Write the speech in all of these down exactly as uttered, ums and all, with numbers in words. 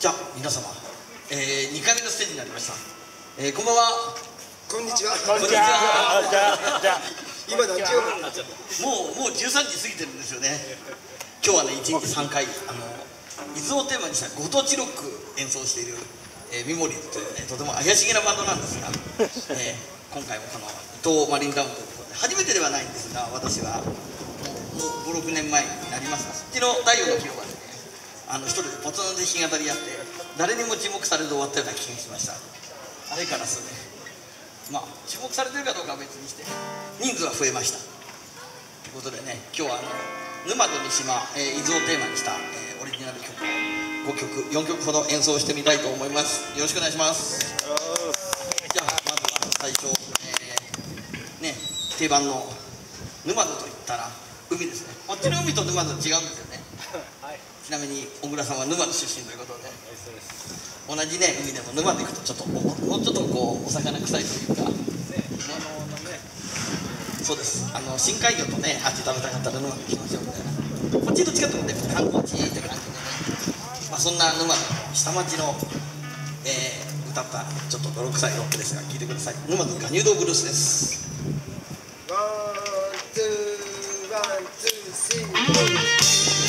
じゃあ皆様、えー、にかいめのステージになりました。えー、こんばんは。 こんにちは。 こんにちは。 じゃあ今何時もうもうじゅうさんじ過ぎてるんですよね。今日はねいちにちさんかいあの伊豆をテーマにしたご当地ロック演奏している、えー、ミモリーズというねとても怪しげなバンドなんですが、えー、今回もこの伊東マリンタウンということで初めてではないんですが、私はもうごろくねんまえになりますが、そっちの太陽の広場でねあの一人でポツンと弾き語りやって誰にも注目されず終わったような気がしました。あれから数年、まあ注目されてるかどうかは別にして人数は増えましたということでね、今日はあの沼と三島、えー、伊豆をテーマにした、えー、オリジナル曲をごきょくよんきょくほど演奏してみたいと思います。よろしくお願いします。じゃあまずは最初、えー、ね定番の沼津といったら海ですね。こっちの海と沼津違うんですよね。はい、ちなみに小倉さんは沼津出身ということで、同じね海でも沼津行くとちょっともうちょっとこうお魚臭いというか、ね、あのね、そうです。あの深海魚とねあっち食べたかったら沼津行きましょうみたいな。こっちどっちかというとね観光地って感じでね、まあそんな沼津の下町の、えー、歌ったちょっと泥臭いロックですが聴いてください。沼津ガニュードブルースです。 ワンツーワンツースリー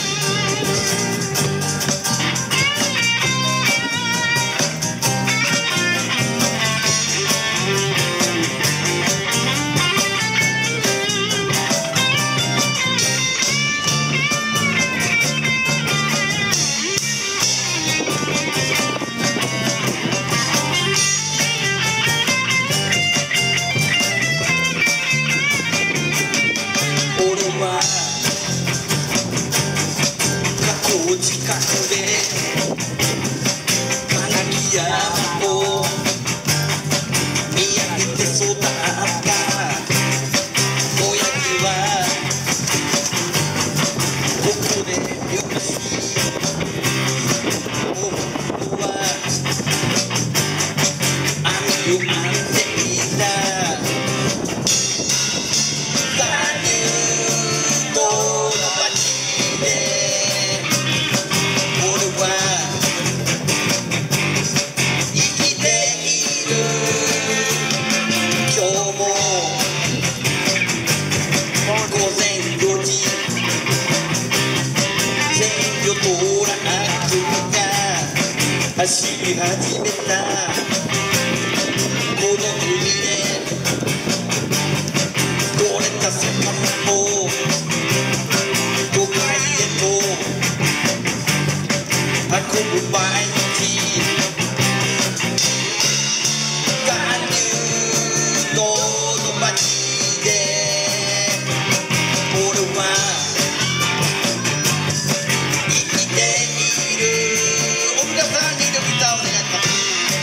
走り始めたこの海で取れた魚を都会へと運ぶ毎日、ガニュードの街で俺は生きている。小倉さんにギターお願いします。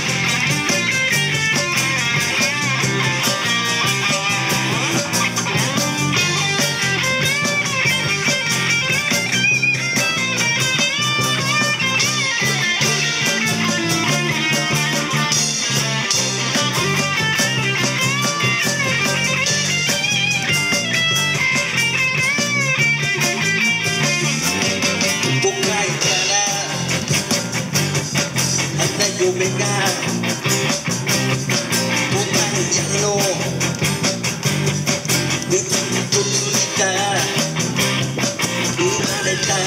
嫁がボタン屋のうちにとついた生まれた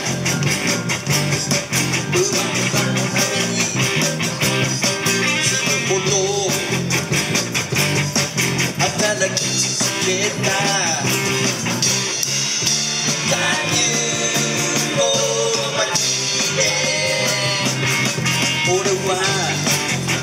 生まれたのために死ぬほど働き続けたガニューの街で俺は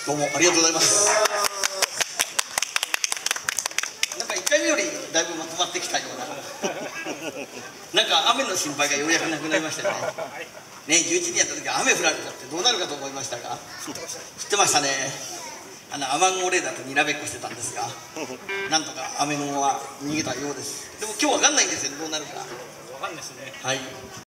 どうもありがとうございます。なんかいっかいめよりだいぶまとまってきたようななんか雨の心配がようやくなくなりましたよね。ね、じゅういちにんやった時雨降られたってどうなるかと思いましたが、降ってましたね。あの雨雲レーダーとにらめっこしてたんですが、なんとか雨雲は逃げたようです。でも今日わかんないんですよ、どうなるか。わかんないですね。はい。